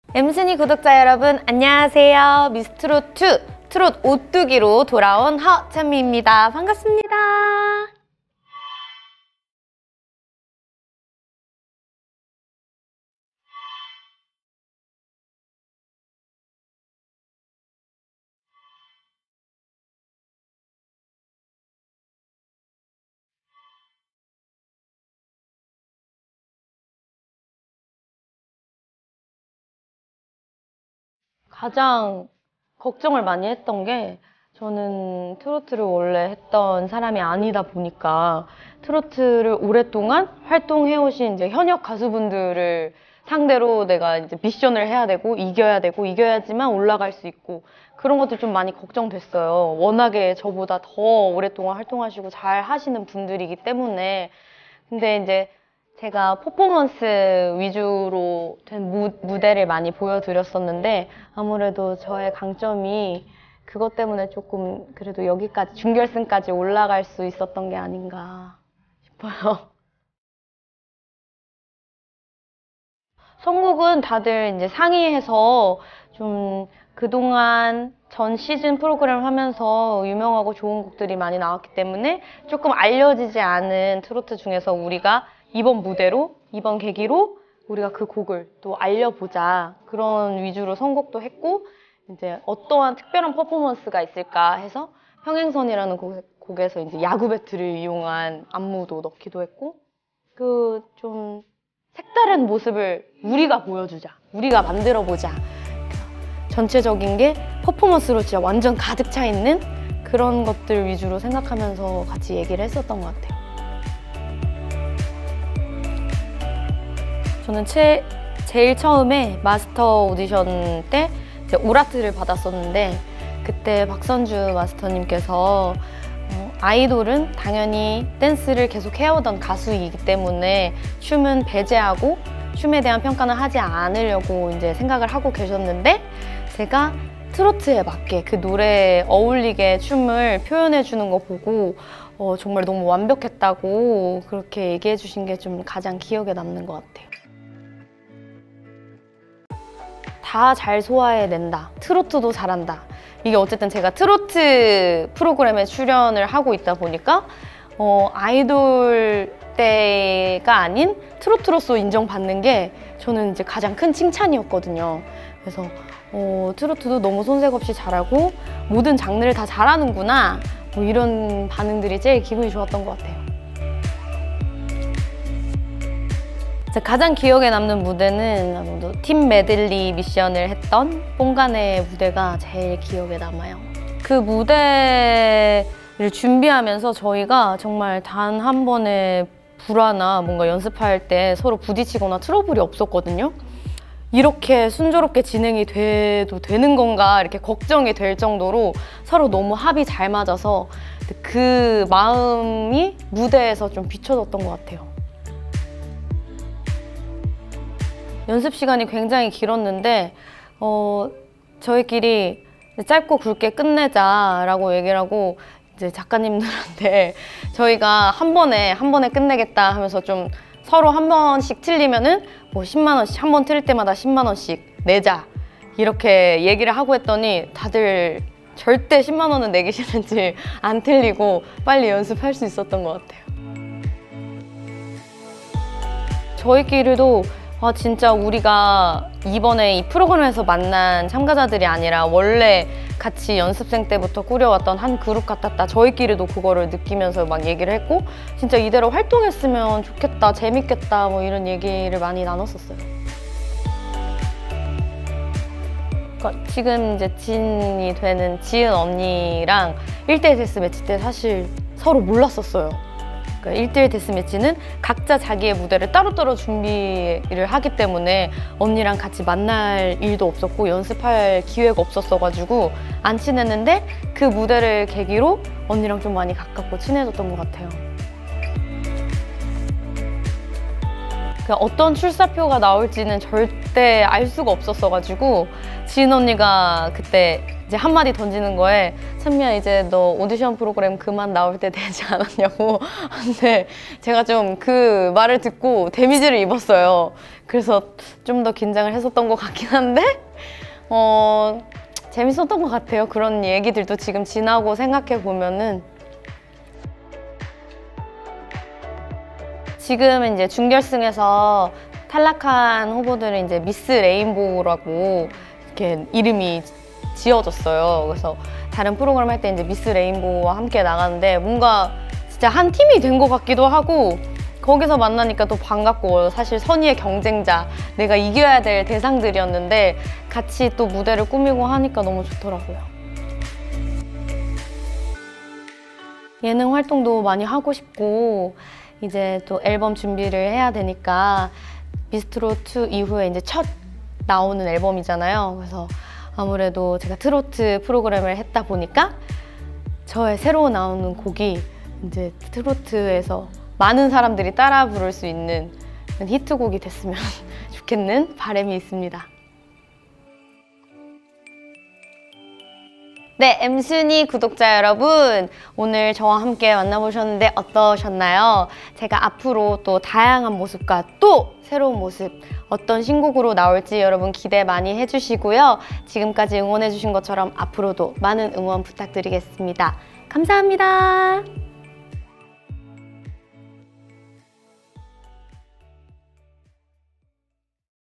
엠스니 구독자 여러분 안녕하세요. 미스트롯2 트롯 오뚜기로 돌아온 허찬미입니다. 반갑습니다. 가장 걱정을 많이 했던 게 저는 트로트를 원래 했던 사람이 아니다 보니까 트로트를 오랫동안 활동해오신 이제 현역 가수분들을 상대로 내가 이제 미션을 해야 되고 이겨야지만 올라갈 수 있고 그런 것도 좀 많이 걱정됐어요. 워낙에 저보다 더 오랫동안 활동하시고 잘 하시는 분들이기 때문에. 근데 이제 제가 퍼포먼스 위주로 된 무대를 많이 보여드렸었는데 아무래도 저의 강점이 그것 때문에 조금 그래도 여기까지 준결승까지 올라갈 수 있었던 게 아닌가 싶어요. 선곡은 다들 이제 상의해서 좀 그동안 전 시즌 프로그램 하면서 유명하고 좋은 곡들이 많이 나왔기 때문에 조금 알려지지 않은 트로트 중에서 우리가 이번 무대로, 이번 계기로 우리가 그 곡을 또 알려보자. 그런 위주로 선곡도 했고, 이제 어떠한 특별한 퍼포먼스가 있을까 해서 평행선이라는 곡에서 이제 야구 배트를 이용한 안무도 넣기도 했고, 그 좀 색다른 모습을 우리가 보여주자. 우리가 만들어보자. 전체적인 게 퍼포먼스로 진짜 완전 가득 차 있는 그런 것들 위주로 생각하면서 같이 얘기를 했었던 것 같아요. 저는 제일 처음에 마스터 오디션 때 이제 오라트를 받았었는데 그때 박선주 마스터님께서 아이돌은 당연히 댄스를 계속 해오던 가수이기 때문에 춤은 배제하고 춤에 대한 평가는 하지 않으려고 이제 생각을 하고 계셨는데 제가 트로트에 맞게 그 노래에 어울리게 춤을 표현해 주는 거 보고 정말 너무 완벽했다고 그렇게 얘기해 주신 게 좀 가장 기억에 남는 것 같아요. 다 잘 소화해낸다. 트로트도 잘한다. 이게 어쨌든 제가 트로트 프로그램에 출연을 하고 있다 보니까 아이돌 때가 아닌 트로트로서 인정받는 게 저는 이제 가장 큰 칭찬이었거든요. 그래서 트로트도 너무 손색 없이 잘하고 모든 장르를 다 잘하는구나. 뭐 이런 반응들이 제일 기분이 좋았던 것 같아요. 가장 기억에 남는 무대는 팀 메들리 미션을 했던 뽕간의 무대가 제일 기억에 남아요. 그 무대를 준비하면서 저희가 정말 단 한 번의 불화나 뭔가 연습할 때 서로 부딪히거나 트러블이 없었거든요. 이렇게 순조롭게 진행이 돼도 되는 건가 이렇게 걱정이 될 정도로 서로 너무 합이 잘 맞아서 그 마음이 무대에서 좀 비춰졌던 것 같아요. 연습 시간이 굉장히 길었는데 저희끼리 짧고 굵게 끝내자라고 얘기를 하고 이제 작가님들한테 저희가 한 번에 끝내겠다 하면서 좀 서로 한 번씩 틀리면은 뭐 10만 원씩 한 번 틀릴 때마다 10만 원씩 내자 이렇게 얘기를 하고 했더니 다들 절대 10만 원은 내기 싫은지 안 틀리고 빨리 연습할 수 있었던 것 같아요. 저희끼리도 진짜 우리가 이번에 이 프로그램에서 만난 참가자들이 아니라 원래 같이 연습생 때부터 꾸려왔던 한 그룹 같았다. 저희끼리도 그거를 느끼면서 막 얘기를 했고 진짜 이대로 활동했으면 좋겠다, 재밌겠다 뭐 이런 얘기를 많이 나눴었어요. 그러니까 지금 이제 진이 되는 지은 언니랑 1대1 데스매치 때 사실 서로 몰랐었어요. 그러니까 1대1 데스매치는 각자 자기의 무대를 따로따로 준비를 하기 때문에 언니랑 같이 만날 일도 없었고 연습할 기회가 없었어가지고 안 친했는데 그 무대를 계기로 언니랑 좀 많이 가깝고 친해졌던 것 같아요. 어떤 출사표가 나올지는 절대 알 수가 없었어가지고 지은 언니가 그때 이제 한마디 던지는 거에 찬미야 이제 너 오디션 프로그램 그만 나올 때 되지 않았냐고. 근데 제가 좀 그 말을 듣고 데미지를 입었어요. 그래서 좀 더 긴장을 했었던 것 같긴 한데 재밌었던 것 같아요. 그런 얘기들도 지금 지나고 생각해 보면은. 지금 이제 준결승에서 탈락한 후보들은 이제 미스 레인보우라고 이렇게 이름이 지어졌어요. 그래서 다른 프로그램 할 때 이제 미스 레인보우와 함께 나가는데 뭔가 진짜 한 팀이 된 것 같기도 하고 거기서 만나니까 또 반갑고 사실 선의의 경쟁자, 내가 이겨야 될 대상들이었는데 같이 또 무대를 꾸미고 하니까 너무 좋더라고요. 예능 활동도 많이 하고 싶고 이제 또 앨범 준비를 해야 되니까 미스트롯2 이후에 이제 첫 나오는 앨범이잖아요. 그래서 아무래도 제가 트로트 프로그램을 했다 보니까 저의 새로 나오는 곡이 이제 트로트에서 많은 사람들이 따라 부를 수 있는 히트곡이 됐으면 좋겠는 바람이 있습니다. 네, 엠순이 구독자 여러분, 오늘 저와 함께 만나보셨는데 어떠셨나요? 제가 앞으로 또 다양한 모습과 또 새로운 모습, 어떤 신곡으로 나올지 여러분 기대 많이 해주시고요. 지금까지 응원해주신 것처럼 앞으로도 많은 응원 부탁드리겠습니다. 감사합니다.